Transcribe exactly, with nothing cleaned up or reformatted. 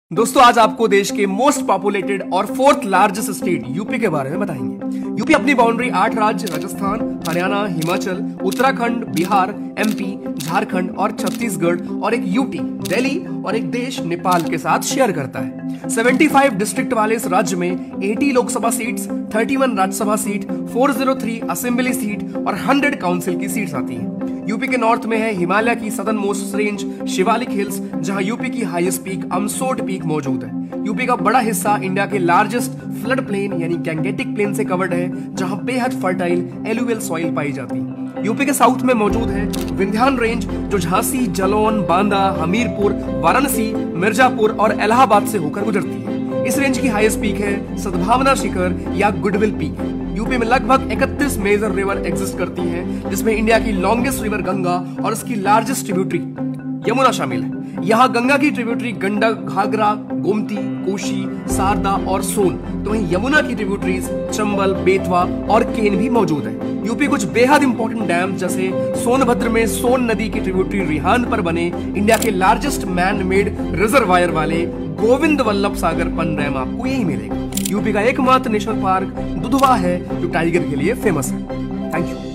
दोस्तों आज आपको देश के मोस्ट पॉपुलेटेड और फोर्थ लार्जेस्ट स्टेट यूपी के बारे में बताएंगे। यूपी अपनी बाउंड्री आठ राज्य राजस्थान, हरियाणा, हिमाचल, उत्तराखंड, बिहार, एमपी, झारखंड और छत्तीसगढ़ और एक यूटी दिल्ली और एक देश नेपाल के साथ शेयर करता है। पचहत्तर डिस्ट्रिक्ट वाले इस राज्य में अस्सी लोकसभा सीट्स, इकतीस राज्यसभा सीट, चार सौ तीन असेंबली सीट और सौ काउंसिल की सीट्स आती हैं। यूपी के नॉर्थ में है हिमालय की southern most range Shivalik hills, जहां यूपी की हाईएस्ट पीक अमसोट पीक मौजूद है। यूपी का बड़ा हिस्सा इंडिया के लार्जेस्ट फ्लड प्लेन यानी गैंगेटिक प्लेन से कवर्ड है, जहां बेहद फर्टाइल एलुवियल सॉइल पाई जाती है। यूपी के साउथ में मौजूद है विंध्यान रेंज, जो झांसी, जालौन, बांदा, हमीरपुर, वाराणसी, मिर्जापुर और इलाहाबाद से होकर गुजरती है। इस रेंज की हाईएस्ट पीक है सद्भावना शिखर या गुडविल पीक। यूपी में लगभग इकतीस मेजर रिवर एग्जिस्ट करती हैं, जिसमें इंडिया की लॉन्गेस्ट रिवर गंगा और उसकी लार्जेस्ट ट्रिब्यूटरी यमुना शामिल है। यहाँ गंगा की ट्रिब्यूटरी गंडक, घाघरा, गोमती, कोशी, शारदा और सोन, तो वहीं यमुना की ट्रिब्यूटरीज चंबल, बेतवा और केन भी मौजूद है। यूपी कुछ बेहद इंपॉर्टेंट डैम जैसे सोनभद्र में सोन नदी की ट्रिब्यूटरी रिहान पर बने इंडिया के लार्जेस्ट मैन मेड रिजर्वायर वाले गोविंद वल्लभ सागर पन डैम आपको यही मिलेगा। यूपी का एकमात्र नेशनल पार्क दुधवा है, जो टाइगर के लिए फेमस है। Thank you.